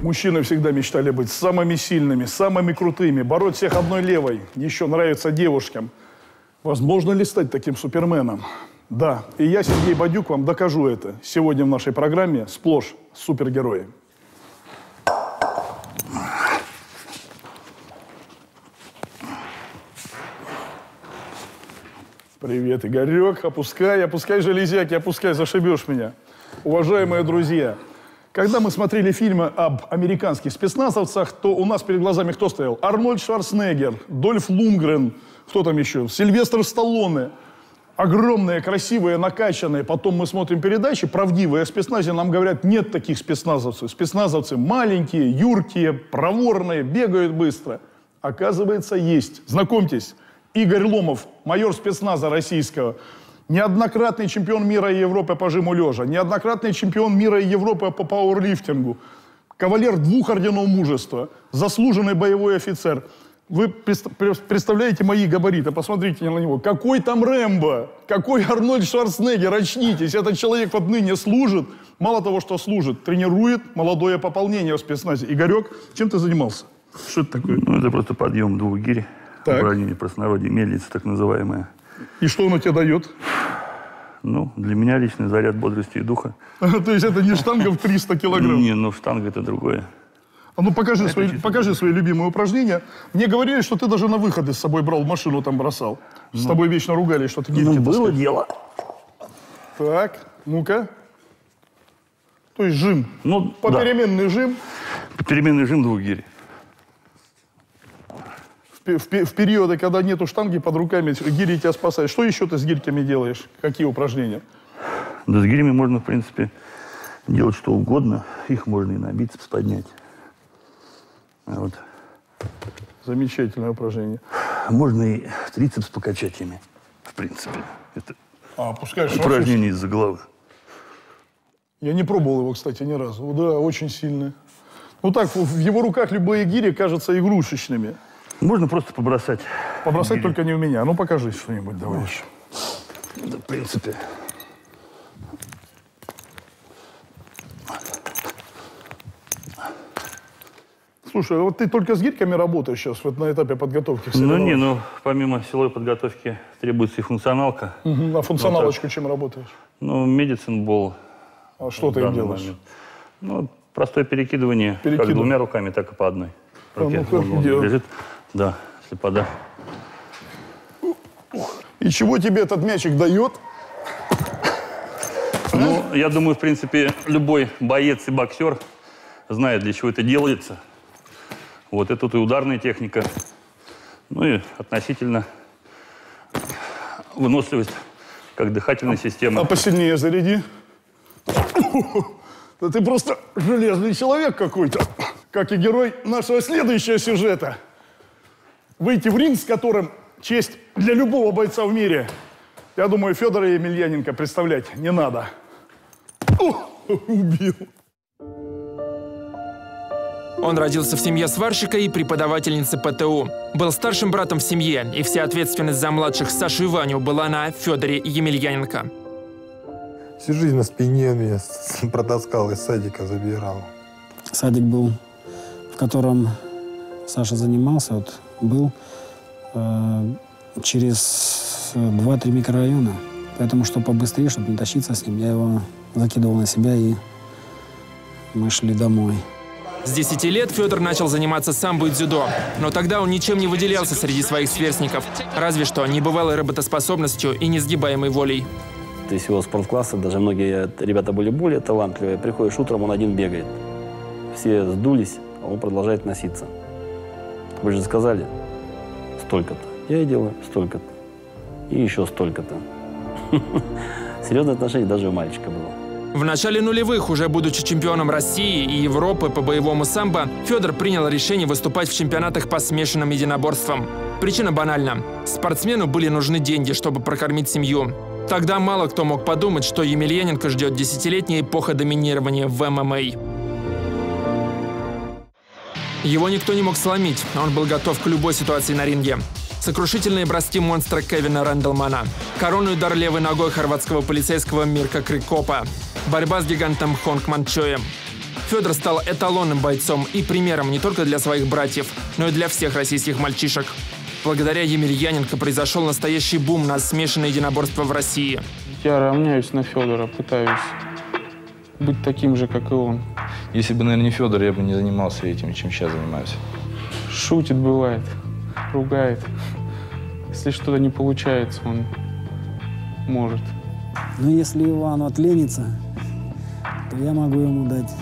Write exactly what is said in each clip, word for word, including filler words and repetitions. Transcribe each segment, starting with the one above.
Мужчины всегда мечтали быть самыми сильными, самыми крутыми, бороть всех одной левой. Еще нравится девушкам. Возможно ли стать таким суперменом? Да, и я, Сергей Бадюк, вам докажу это. Сегодня в нашей программе сплошь супергерои. Привет, Игорек. Опускай, опускай железяки, опускай, зашибешь меня. Уважаемые друзья, когда мы смотрели фильмы об американских спецназовцах, то у нас перед глазами кто стоял? Арнольд Шварценеггер, Дольф Лундгрен, кто там еще? Сильвестр Сталлоне. Огромные, красивые, накачанные. Потом мы смотрим передачи, правдивые о спецназе, нам говорят, нет таких спецназовцев. Спецназовцы маленькие, юркие, проворные, бегают быстро. Оказывается, есть. Знакомьтесь, Игорь Ломов, майор спецназа российского, неоднократный чемпион мира и Европы по жиму лежа, неоднократный чемпион мира и Европы по пауэрлифтингу, кавалер двух орденов мужества, заслуженный боевой офицер. Вы представляете мои габариты, посмотрите на него. Какой там Рэмбо, какой Арнольд Шварценеггер, очнитесь. Этот человек вот ныне служит, мало того, что служит, тренирует молодое пополнение в спецназе. Игорек, чем ты занимался? Что это такое? Ну, это просто подъем двух гирь. Упражнение в простонародье, мельница так называемая. И что оно тебе дает? Ну, для меня личный заряд бодрости и духа. То есть это не штанга в триста килограмм? Не, ну штанга это другое. А ну покажи, свои, покажи свои любимые упражнения. Мне говорили, что ты даже на выходы с собой брал, машину там бросал. С тобой вечно ругались, что ты гирьки таскал. Ну, было дело. Так, ну-ка. То есть жим. Ну, Попеременный да. жим. Попеременный жим двух гирь. В, в, в периоды, когда нету штанги под руками, гири тебя спасают. Что еще ты с гирьками делаешь? Какие упражнения? Да с гирями можно, в принципе, делать что угодно. Их можно и на бицепс поднять. Вот. Замечательное упражнение. Можно и трицепс покачать ими, в принципе. Это а, пускай упражнение из-за головы. Я не пробовал его, кстати, ни разу. Да, очень сильное. Ну так, в его руках любые гири кажутся игрушечными. Можно просто побросать. Побросать гири. Только не у меня. Ну, покажи что-нибудь, давай еще. Да, в принципе. Слушай, вот ты только с гирьками работаешь сейчас, вот на этапе подготовки к Ну, не, ну, помимо силовой подготовки требуется и функционалка. Угу. А функционалочку вот чем работаешь? Ну, медицин бол. А что ты им делаешь? Момент. Ну, простое перекидывание, Перекидывание. Как двумя руками, так и по одной. Руке. А, ну, он, он лежит. Да, если пода. И чего тебе этот мячик дает? Ну, а? я думаю, в принципе, любой боец и боксер знает, для чего это делается. Вот, это тут и ударная техника, ну и относительно выносливость, как дыхательная система. А посильнее заряди. Да ты просто железный человек какой-то. Как и герой нашего следующего сюжета. Выйти в ринг, с которым честь для любого бойца в мире. Я думаю, Федора Емельяненко представлять не надо. О, убил. Он родился в семье сварщика и преподавательницы ПТУ. Был старшим братом в семье, и вся ответственность за младших Сашу и Ваню была на Федоре Емельяненко. Всю жизнь на спине меня протаскал, из садика забирал. Садик был, в котором Саша занимался, вот, был э, через два-три микрорайона. Поэтому, чтобы побыстрее, чтобы не тащиться с ним, я его закидывал на себя, и мы шли домой. С десяти лет Федор начал заниматься самбо и дзюдо. Но тогда он ничем не выделялся среди своих сверстников. Разве что небывалой работоспособностью и несгибаемой волей. Из его спорткласса даже многие ребята были более талантливые. Приходишь утром, он один бегает. Все сдулись, а он продолжает носиться. Вы же сказали, столько-то. Я и делаю столько-то. И еще столько-то. Серьезное отношение даже у мальчика было. В начале нулевых, уже будучи чемпионом России и Европы по боевому самбо, Федор принял решение выступать в чемпионатах по смешанным единоборствам. Причина банальна. Спортсмену были нужны деньги, чтобы прокормить семью. Тогда мало кто мог подумать, что Емельяненко ждет десятилетняя эпоха доминирования в эм эм а. Его никто не мог сломить, он был готов к любой ситуации на ринге. Сокрушительные броски монстра Кевина Рэндалмана, коронный удар левой ногой хорватского полицейского Мирка Крикопа, борьба с гигантом Хонг Манчоем. Федор стал эталонным бойцом и примером не только для своих братьев, но и для всех российских мальчишек. Благодаря Емельяненко произошел настоящий бум на смешанное единоборство в России. Я равняюсь на Федора, пытаюсь быть таким же, как и он. Если бы, наверное, не Федор, я бы не занимался этим, чем сейчас занимаюсь. Шутит, бывает, ругает. Если что-то не получается, он может. Но если Иван отленится, то я могу ему дать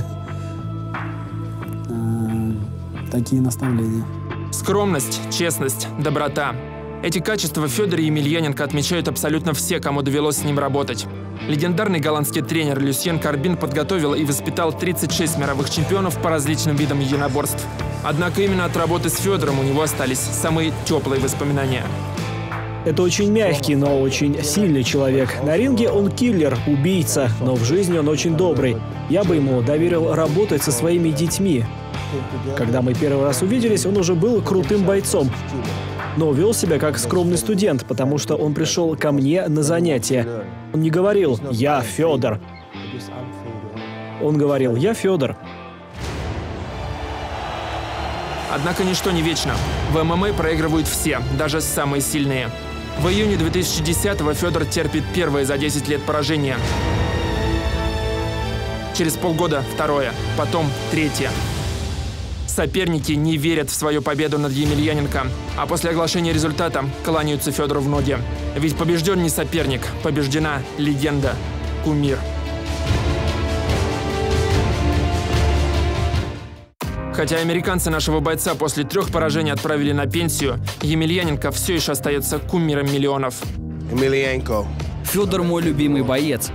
такие наставления. Скромность, честность, доброта. Эти качества Федора Емельяненко отмечают абсолютно все, кому довелось с ним работать. Легендарный голландский тренер Люсьен Карбин подготовил и воспитал тридцать шесть мировых чемпионов по различным видам единоборств. Однако именно от работы с Федором у него остались самые теплые воспоминания. Это очень мягкий, но очень сильный человек. На ринге он киллер, убийца, но в жизни он очень добрый. Я бы ему доверил работать со своими детьми. Когда мы первый раз увиделись, он уже был крутым бойцом, но вел себя как скромный студент, потому что он пришел ко мне на занятия. Он не говорил «Я Федор». Он говорил «Я Федор». Однако ничто не вечно. В ММА проигрывают все, даже самые сильные. В июне две тысячи десятого Федор терпит первое за десять лет поражение. Через полгода второе, потом третье. Соперники не верят в свою победу над Емельяненко, а после оглашения результата кланяются Федору в ноги. Ведь побежден не соперник, побеждена легенда, кумир. Хотя американцы нашего бойца после трех поражений отправили на пенсию, Емельяненко все еще остается кумиром миллионов. Федор мой любимый боец.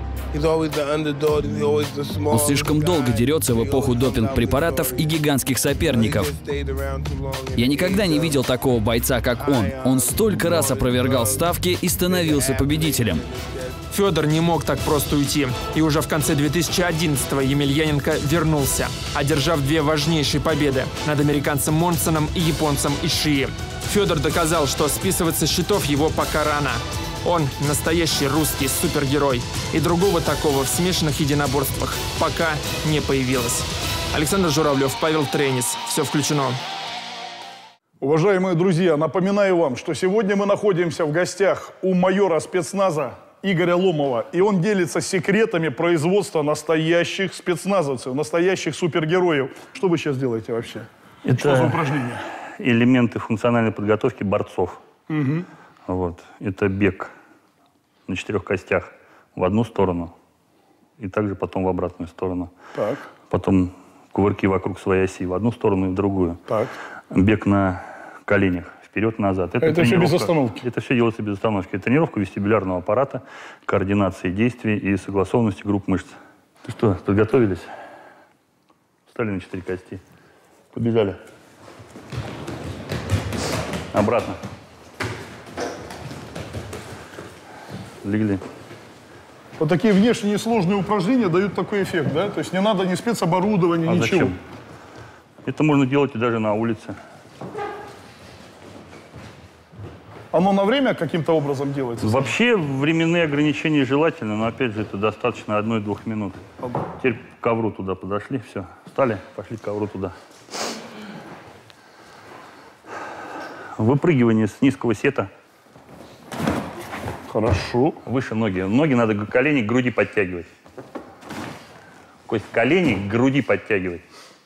Он слишком долго дерется в эпоху допинг-препаратов и гигантских соперников. Я никогда не видел такого бойца, как он. Он столько раз опровергал ставки и становился победителем. Федор не мог так просто уйти. И уже в конце две тысячи одиннадцатого Емельяненко вернулся, одержав две важнейшие победы над американцем Монсоном и японцем Ишии. Федор доказал, что списывать со счетов его пока рано. Он настоящий русский супергерой. И другого такого в смешанных единоборствах пока не появилось. Александр Журавлев, Павел Тренис. Все включено. Уважаемые друзья, напоминаю вам, что сегодня мы находимся в гостях у майора спецназа Игоря Ломова. И он делится секретами производства настоящих спецназовцев, настоящих супергероев. Что вы сейчас делаете вообще? Это что за упражнения? Элементы функциональной подготовки борцов. Угу. Вот. Это бег на четырех костях в одну сторону и также потом в обратную сторону. Так. Потом кувырки вокруг своей оси в одну сторону и в другую. Так. Бег на коленях вперед-назад. Это, это все без остановки? Это все делается без остановки. Это тренировка вестибулярного аппарата, координации действий и согласованности групп мышц. Ты что, подготовились? Встали на четыре кости. Побежали. Обратно. Легли. Вот такие внешние сложные упражнения дают такой эффект, да? То есть не надо ни спецоборудования, а ничего. Зачем? Это можно делать и даже на улице. Оно на время каким-то образом делается? Вообще временные ограничения желательно, но опять же это достаточно одной-двух минут. Теперь к ковру туда подошли, все, встали, пошли к ковру туда. Выпрыгивание с низкого сета. Хорошо. Выше ноги. Ноги надо к колени, к груди подтягивать. Кость колени к груди подтягивать.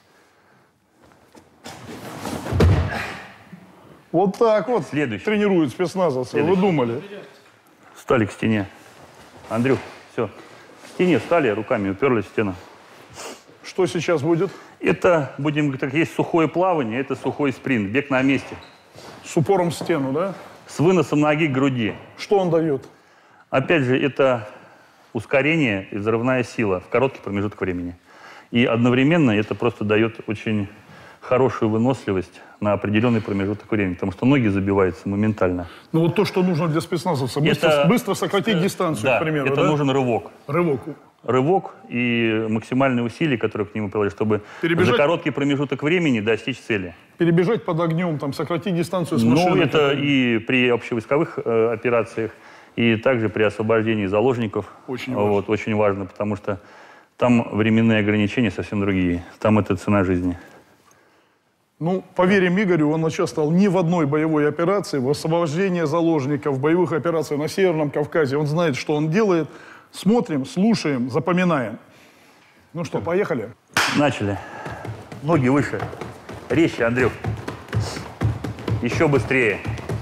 Вот так вот Следующий. тренируют спецназовцы. Вы думали? Встали к стене. Андрюх, все. К стене встали, руками уперлись в стену. Что сейчас будет? Это, будем так, есть сухое плавание, это сухой спринт, бег на месте. С упором в стену, да? С выносом ноги к груди. Что он дает? Опять же, это ускорение и взрывная сила в короткий промежуток времени. И одновременно это просто дает очень хорошую выносливость на определенный промежуток времени, потому что ноги забиваются моментально. Ну вот то, что нужно для спецназовца. Быстро, это, быстро сократить дистанцию, да, к примеру. это да? нужен рывок. Рывок. Рывок и максимальные усилия, которые к нему приложить, чтобы Перебежать... за короткий промежуток времени достичь цели. Перебежать под огнем, там, сократить дистанцию с машиной. Ну, это и при общевойсковых э, операциях, и также при освобождении заложников. Очень важно. Вот, очень важно, потому что Там временные ограничения совсем другие. Там это цена жизни. Ну, поверим Игорю, он участвовал ни в одной боевой операции, в освобождении заложников, в боевых операциях на Северном Кавказе. Он знает, что он делает. Смотрим, слушаем, запоминаем. Ну что, поехали? Начали. Ноги выше. Резче, Андрюх. Еще быстрее.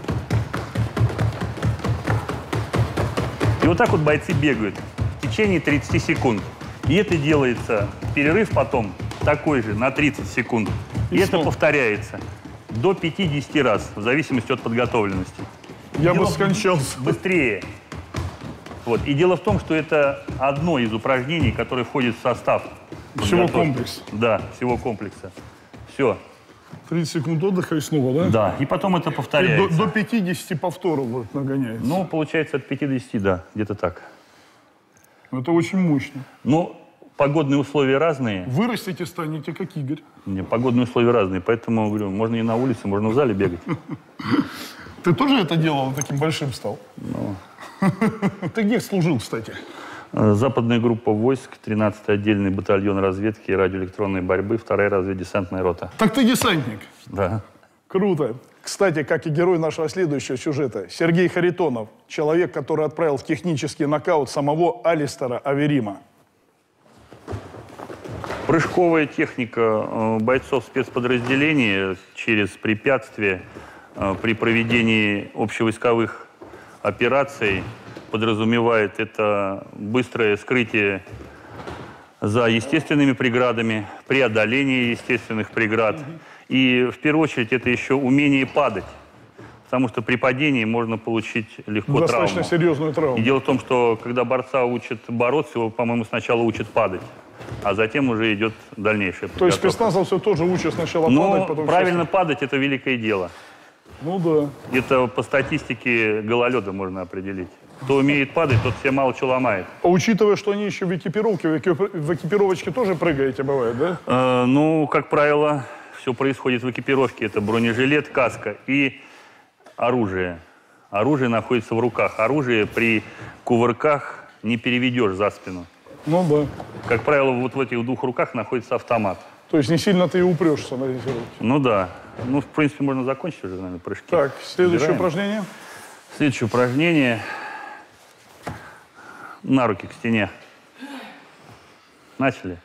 И вот так вот бойцы бегают в течение тридцати секунд. И это делается, перерыв потом такой же, на тридцать секунд. И, и это повторяется до пятидесяти раз, в зависимости от подготовленности. Я дело бы скончался. Быстрее. Вот. И дело в том, что это одно из упражнений, которое входит в состав. Всего комплекса. Да, всего комплекса. Все. тридцать секунд отдыха и снова, да? Да, и потом это повторяется. И до, до пятидесяти повторов вот нагоняется. Ну, получается, от пятидесяти, да, где-то так. Это очень мощно. Ну, погодные условия разные. Вырастите, станете как Игорь. Не, погодные условия разные, поэтому, говорю, можно и на улице, можно в зале бегать. Ты тоже это делал, таким большим стал? Ну. Ты где служил, кстати? Западная группа войск, тринадцатый отдельный батальон разведки и радиоэлектронной борьбы, вторая разведдесантная рота. Так ты десантник? Да. Круто. Кстати, как и герой нашего следующего сюжета, Сергей Харитонов, человек, который отправил в технический нокаут самого Алистера Аверима. Прыжковая техника бойцов спецподразделения через препятствия при проведении общевойсковых операций подразумевает это быстрое скрытие за естественными преградами, преодоление естественных преград. И в первую очередь это еще умение падать. Потому что при падении можно получить легко Достаточно травму. серьезную травму. И дело в том, что когда борца учат бороться, его, по-моему, сначала учат падать, а затем уже идет дальнейшее. То есть спецназовцы тоже учат сначала Но падать, потом... правильно сейчас... падать – это великое дело. Ну да. Это по статистике гололеда можно определить. Кто умеет падать, тот себе мало чего ломает. А учитывая, что они еще в экипировке, в, экип... в экипировочке тоже прыгаете, бывает, да? Э, ну, как правило, все происходит в экипировке. Это бронежилет, каска и оружие. Оружие находится в руках. Оружие при кувырках не переведешь за спину. Ну да. Как правило, вот в этих двух руках находится автомат. То есть не сильно ты и упрешься на эти руки. Ну да. Ну, в принципе, можно закончить уже, наверное, прыжки. Так, следующее Убираем. упражнение. Следующее упражнение. На руки к стене. Начали.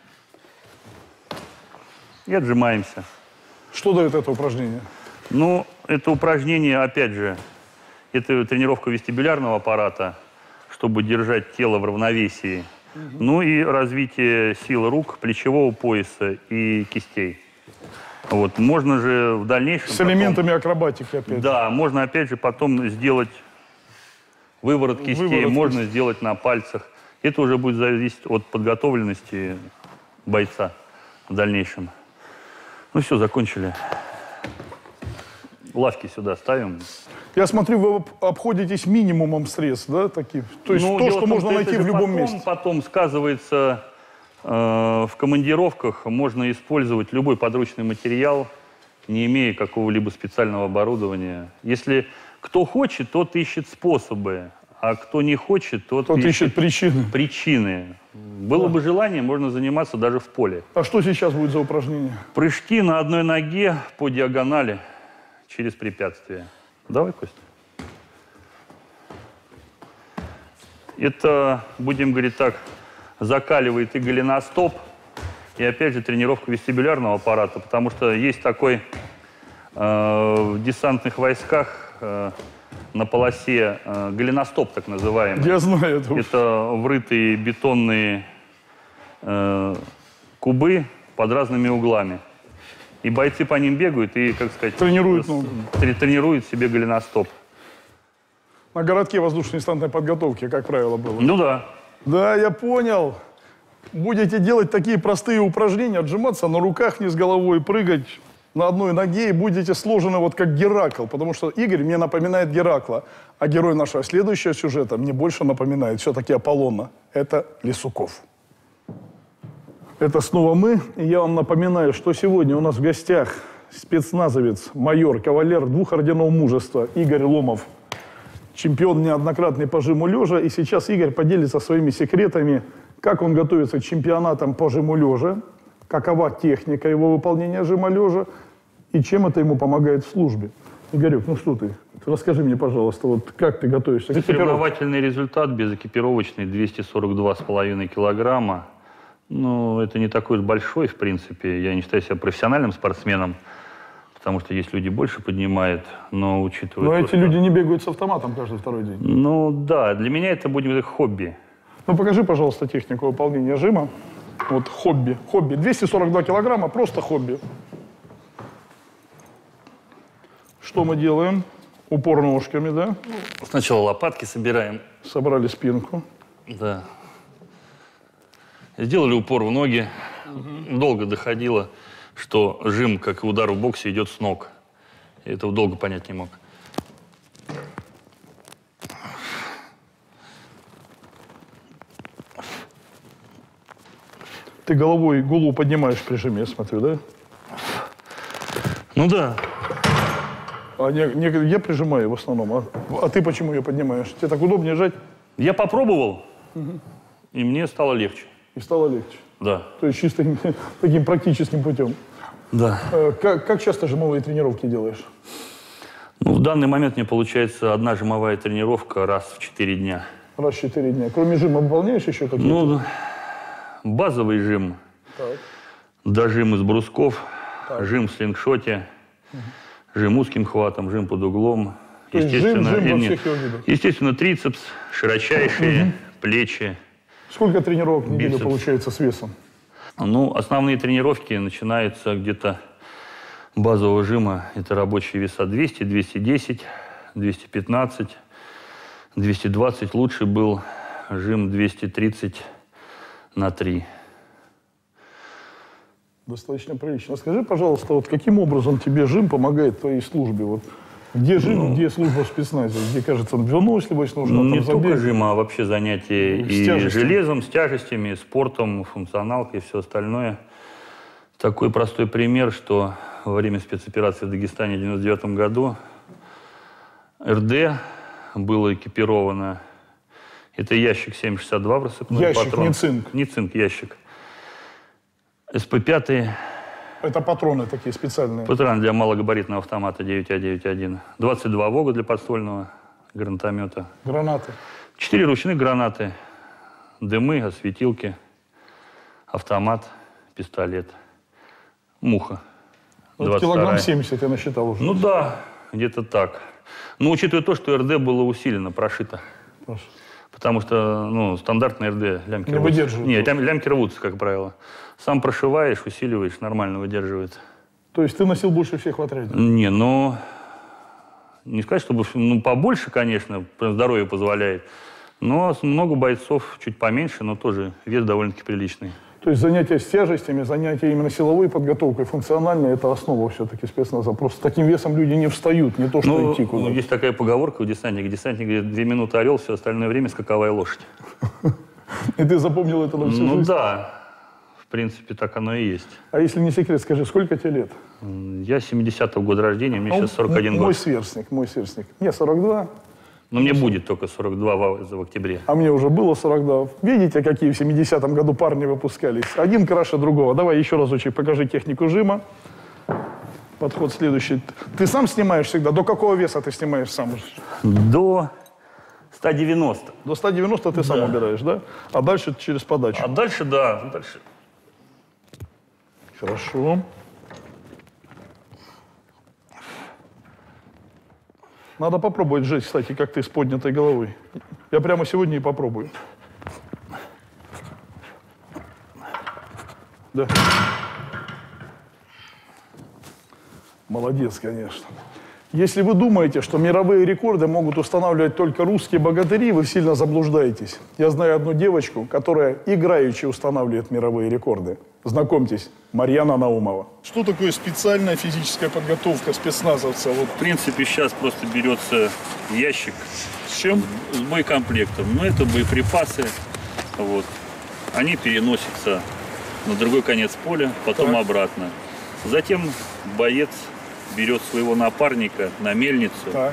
И отжимаемся. Что дает это упражнение? Ну, это упражнение, опять же, это тренировка вестибулярного аппарата, чтобы держать тело в равновесии. Угу. Ну и развитие силы рук, плечевого пояса и кистей. Вот. Можно же в дальнейшем... С элементами потом, акробатики опять. Да, можно опять же потом сделать выворот кистей, выворот можно кистей. сделать на пальцах. Это уже будет зависеть от подготовленности бойца в дальнейшем. Ну все, закончили. Лавки сюда ставим. Я смотрю, вы обходитесь минимумом средств, да, таких? То есть ну, то, что можно найти в любом потом, месте. Потом сказывается э, в командировках, можно использовать любой подручный материал, не имея какого-либо специального оборудования. Если кто хочет, тот ищет способы, а кто не хочет, тот, тот ищет, ищет причины. причины. Было да. бы желание, можно заниматься даже в поле. А что сейчас будет за упражнение? Прыжки на одной ноге по диагонали через препятствие. Давай, Костя. Это, будем говорить так, закаливает и голеностоп, и опять же тренировка вестибулярного аппарата, потому что есть такой э, в десантных войсках э, на полосе э, голеностоп, так называемый. Я знаю это. Это врытые бетонные э, кубы под разными углами. И бойцы по ним бегают и, как сказать, тренируют, ну. тренируют себе голеностоп. На городке воздушно-десантной подготовки, как правило, было. Ну да. Да, я понял. Будете делать такие простые упражнения, отжиматься на руках вниз головой, прыгать на одной ноге, и будете сложены вот как Геракл. Потому что Игорь мне напоминает Геракла, а герой нашего следующего сюжета мне больше напоминает все-таки Аполлона. Это Лисуков. Это снова мы, и я вам напоминаю, что сегодня у нас в гостях спецназовец, майор, кавалер двух орденов мужества Игорь Ломов, чемпион неоднократный по жиму лежа, и сейчас Игорь поделится своими секретами, как он готовится к чемпионатам по жиму лежа, какова техника его выполнения жима лежа и чем это ему помогает в службе. Игорек, ну что ты? Расскажи мне, пожалуйста, вот как ты готовишься к экипировке? Соревновательный результат безэкипировочный двести сорок два с половиной килограмма. Ну, это не такой уж большой, в принципе. Я не считаю себя профессиональным спортсменом, потому что есть люди больше поднимают, но учитывая... Но то, эти что... люди не бегают с автоматом каждый второй день. Ну, да, для меня это будет как хобби. Ну, покажи, пожалуйста, технику выполнения жима. Вот хобби. Хобби. двести сорок два килограмма, просто хобби. Что мы делаем? Упор ножками, да? Сначала лопатки собираем. Собрали спинку. Да. Сделали упор в ноги. Угу. Долго доходило, что жим, как и удар в боксе, идет с ног. Я этого долго понять не мог. Ты головой голову поднимаешь при жиме, смотрю, да? Ну да. А не, не, я прижимаю в основном. А, а ты почему ее поднимаешь? Тебе так удобнее жать? Я попробовал, угу. и мне стало легче. И стало легче? Да. То есть чисто таким практическим путем? Да. Э, как, как часто жимовые тренировки делаешь? Ну, в данный момент мне получается одна жимовая тренировка раз в четыре дня. Раз в четыре дня. Кроме жима выполняешь еще какие-то? Ну, базовый жим, так. дожим из брусков, так. жим в слингшоте, угу. жим узким хватом, жим под углом. То естественно, жим, жим во нет, всех его видах. Естественно, трицепс, широчайшие, угу. плечи. Сколько тренировок в неделю бицепс. получается с весом? Ну, основные тренировки начинаются где-то базового жима. Это рабочие веса двести, двести десять, двести пятнадцать, двести двадцать. Лучший был жим двести тридцать на три. Достаточно прилично. Скажи, пожалуйста, вот каким образом тебе жим помогает в твоей службе? Вот где жим, ну, где служба в спецназе? Где, кажется, выносливость нужна? Не там, только жим, а вообще занятия и тяжестями. железом, с тяжестями, спортом, функционалкой и все остальное. Такой простой пример, что во время спецоперации в Дагестане в девяносто девятом году эр дэ было экипировано. Это ящик семь шестьдесят два просыпной ящик, патрон. не цинк. Не цинк, ящик. эс пэ пять. Это патроны такие специальные? Патрон для малогабаритного автомата девять а девять один. двадцать два вога для подствольного гранатомета. Гранаты? Четыре ручных гранаты. Дымы, осветилки. Автомат, пистолет. Муха. Вот килограмм семьдесят я насчитал уже. Ну да, где-то так. Но учитывая то, что эр дэ было усилено, прошито. Прошу. Потому что, ну, стандартные эр дэ лямки не рвутся. выдерживают. Нет, лям, лямки рвутся, как правило. Сам прошиваешь, усиливаешь, нормально выдерживает. То есть ты носил больше всех в отряде? Не, ну, не сказать, чтобы, ну, побольше, конечно, здоровье позволяет. Но много бойцов чуть поменьше, но тоже вес довольно-таки приличный. То есть занятия с тяжестями, занятия именно силовой подготовкой, функциональной, это основа все-таки спецназа. Просто с таким весом люди не встают, не то что ну, идти куда-то. Ну, есть такая поговорка у десантника. Десантник говорит, две минуты орел, все остальное время скаковая лошадь. И ты запомнил это на всю Ну жизнь? да, в принципе, так оно и есть. А если не секрет, скажи, сколько тебе лет? Я семидесятого года рождения, мне ну, сейчас сорок один год. Мой сверстник, мой сверстник. Мне сорок два. Но мне будет только сорок два в, в октябре. А мне уже было сорок два. Видите, какие в семидесятом году парни выпускались? Один краше другого. Давай еще разочек покажи технику жима. Подход следующий. Ты сам снимаешь всегда? До какого веса ты снимаешь сам? До ста девяноста. До ста девяноста ты да. сам убираешь, да? А дальше через подачу? А дальше, да. Дальше. Хорошо. Надо попробовать жить, кстати, как ты с поднятой головой. Я прямо сегодня и попробую. Да. Молодец, конечно. Если вы думаете, что мировые рекорды могут устанавливать только русские богатыри, вы сильно заблуждаетесь. Я знаю одну девочку, которая играючи устанавливает мировые рекорды. Знакомьтесь, Марьяна Наумова. Что такое специальная физическая подготовка спецназовца? Вот. В принципе, сейчас просто берется ящик. С чем? С боекомплектом. Но это боеприпасы. Вот. Они переносятся на другой конец поля, потом так. обратно. Затем боец берет своего напарника на мельницу, так.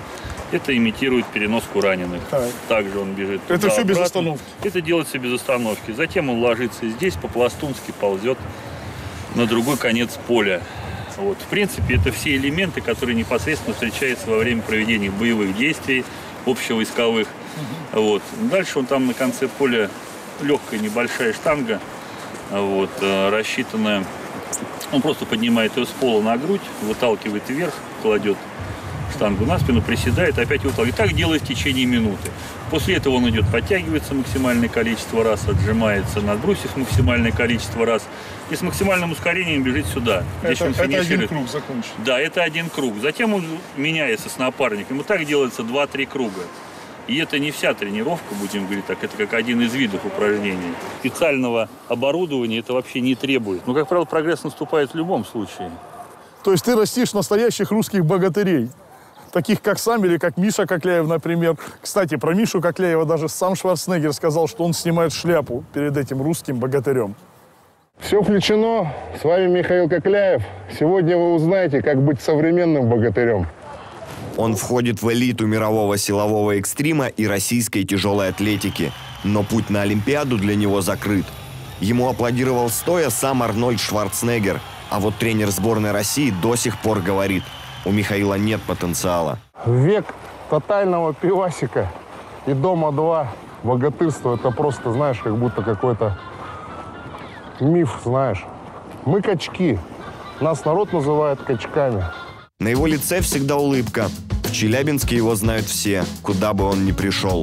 Это имитирует переноску раненых. Так. Также он бежит. Это все без обратно. остановки? Это делается без остановки. Затем он ложится здесь, по-пластунски ползет на другой конец поля. Вот. В принципе, это все элементы, которые непосредственно встречаются во время проведения боевых действий, общевойсковых. Угу. Вот. Дальше он там на конце поля легкая небольшая штанга, вот, рассчитанная. Он просто поднимает ее с пола на грудь, выталкивает вверх, кладет штангу на спину, приседает, опять выталкивает. Так делает в течение минуты. После этого он идет, подтягивается максимальное количество раз, отжимается, надбросив максимальное количество раз и с максимальным ускорением бежит сюда. Это, это один круг закончен. Да, это один круг. Затем он меняется с напарником. И так делается два-три круга. И это не вся тренировка, будем говорить так, это как один из видов упражнений. Специального оборудования это вообще не требует. Но, как правило, прогресс наступает в любом случае. То есть ты растишь настоящих русских богатырей? Таких, как сам или как Миша Кокляев, например. Кстати, про Мишу Кокляева даже сам Шварценеггер сказал, что он снимает шляпу перед этим русским богатырем. Все включено. С вами Михаил Кокляев. Сегодня вы узнаете, как быть современным богатырем. Он входит в элиту мирового силового экстрима и российской тяжелой атлетики. Но путь на Олимпиаду для него закрыт. Ему аплодировал стоя сам Арнольд Шварценеггер. А вот тренер сборной России до сих пор говорит, у Михаила нет потенциала. Век тотального пивасика и Дома-два. Богатырство — это просто, знаешь, как будто какой-то миф, знаешь. Мы качки. Нас народ называет качками. На его лице всегда улыбка. В Челябинске его знают все, куда бы он ни пришел.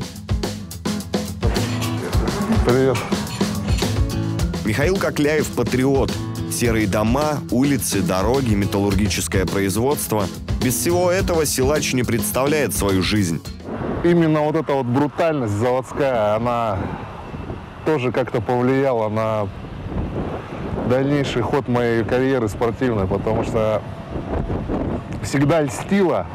Привет. Михаил Кокляев – патриот. Серые дома, улицы, дороги, металлургическое производство. Без всего этого силач не представляет свою жизнь. Именно вот эта вот брутальность заводская, она тоже как-то повлияла на дальнейший ход моей карьеры спортивной, потому что всегда льстила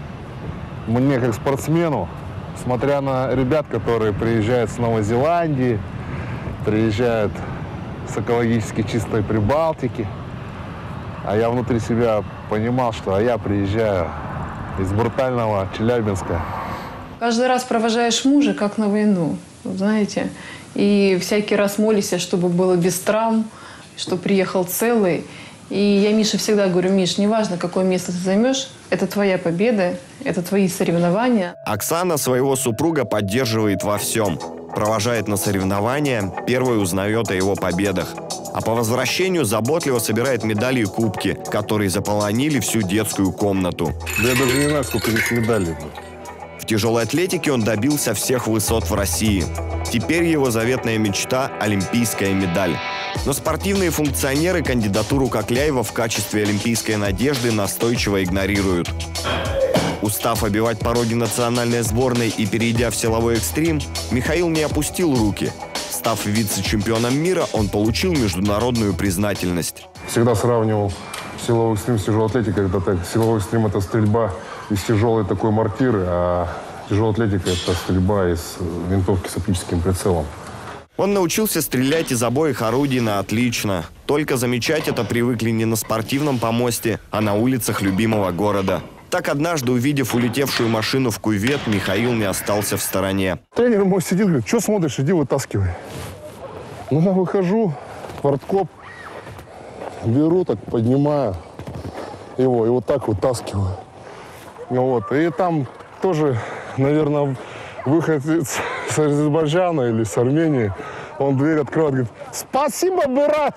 мне как спортсмену, смотря на ребят, которые приезжают с Новой Зеландии, приезжают с экологически чистой Прибалтики. А я внутри себя понимал, что а я приезжаю из брутального Челябинска. Каждый раз провожаешь мужа, как на войну, знаете. И всякий раз молишься, чтобы было без травм, чтобы приехал целый. И я Мише всегда говорю: Миш, неважно, какое место ты займешь, это твоя победа, это твои соревнования. Оксана своего супруга поддерживает во всем. Провожает на соревнования, первой узнает о его победах. А по возвращению заботливо собирает медали и кубки, которые заполонили всю детскую комнату. Да я даже не знаю, сколько здесь медалей. В тяжелой атлетике он добился всех высот в России. Теперь его заветная мечта – олимпийская медаль. Но спортивные функционеры кандидатуру Кокляева в качестве олимпийской надежды настойчиво игнорируют. Устав обивать пороги национальной сборной и перейдя в силовой экстрим, Михаил не опустил руки. Став вице-чемпионом мира, он получил международную признательность. Всегда сравнивал силовой экстрим с тяжелой атлетикой. Это так, силовой экстрим – это стрельба из тяжелой такой мортиры, а тяжелая атлетика – это стрельба из винтовки с оптическим прицелом. Он научился стрелять из обоих орудий на отлично. Только замечать это привыкли не на спортивном помосте, а на улицах любимого города. Так, однажды, увидев улетевшую машину в кювет, Михаил не остался в стороне. Тренер мой сидит, говорит: что смотришь, иди вытаскивай. Ну, я выхожу, порткоп, беру, так поднимаю его и вот так вытаскиваю. Ну, вот. И там тоже, наверное, выходец с Азербайджана или с Армении, он дверь открывает, говорит: спасибо, брат!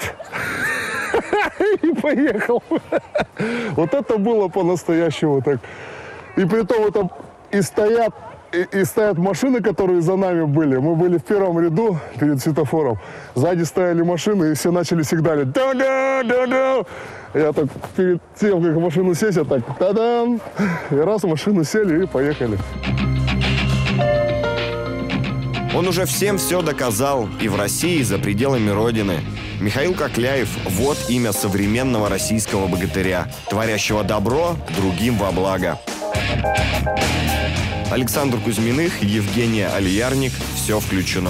И поехал. Вот это было по-настоящему так. И при том это и стоят, и, и стоят машины, которые за нами были. Мы были в первом ряду перед светофором. Сзади стояли машины, и все начали сигналить. Да-да-да-да. Я так перед тем, как в машину сесть, я так та-дам. И раз в машину сели и поехали. Он уже всем все доказал и в России, и за пределами Родины. Михаил Кокляев – вот имя современного российского богатыря, творящего добро другим во благо. Александр Кузьминых, Евгения Алиярник. Все включено.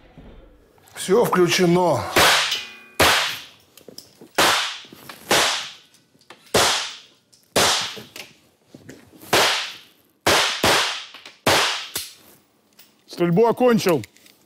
Все включено. Стрельбу окончил.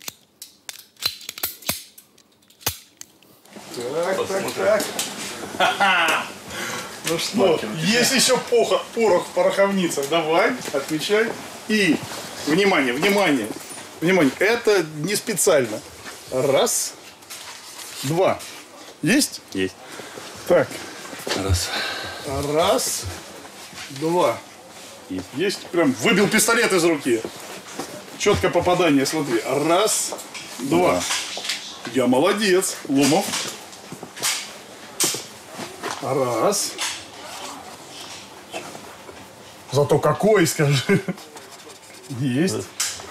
Так, так, так. Ну что, есть еще порох, порох в пороховницах. Давай, отвечай. И, внимание, внимание, внимание. Это не специально. Раз, два. Есть? Есть. Так. Раз. Раз, два. Есть. Есть. Прям выбил пистолет из руки. Четкое попадание, смотри. Раз, два. два. Я молодец, Ломов. Раз. Зато какой, скажи. Есть.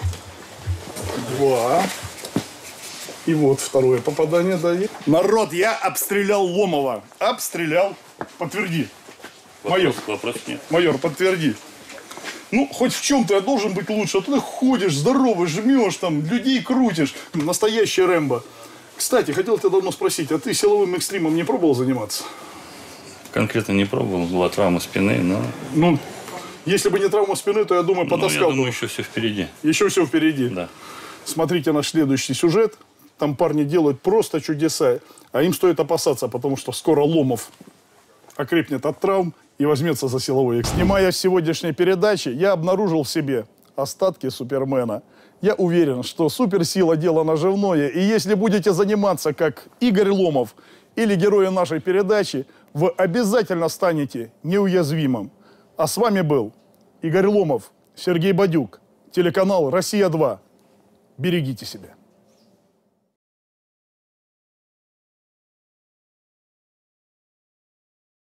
Два. И вот второе попадание, Давид. Народ, я обстрелял Ломова. Обстрелял. Подтверди. Майор. Вопрос нет. Майор, подтверди. Ну, хоть в чем-то я должен быть лучше. А ты ходишь, здоровый, жмешь, там, людей крутишь. Настоящий Рэмбо. Кстати, хотел тебя давно спросить, а ты силовым экстримом не пробовал заниматься? Конкретно не пробовал. Была травма спины, но... Ну, если бы не травма спины, то, я думаю, ну, потаскал. я думаю, еще все впереди. Еще все впереди. Да. Смотрите наш следующий сюжет. Там парни делают просто чудеса. А им стоит опасаться, потому что скоро Ломов окрепнет от травм и возьмется за силовой экстрим. Снимая сегодняшней передачи, я обнаружил в себе остатки Супермена. Я уверен, что суперсила – дело наживное. И если будете заниматься, как Игорь Ломов или герои нашей передачи, вы обязательно станете неуязвимым. А с вами был Игорь Ломов, Сергей Бадюк, телеканал «Россия два». Берегите себя.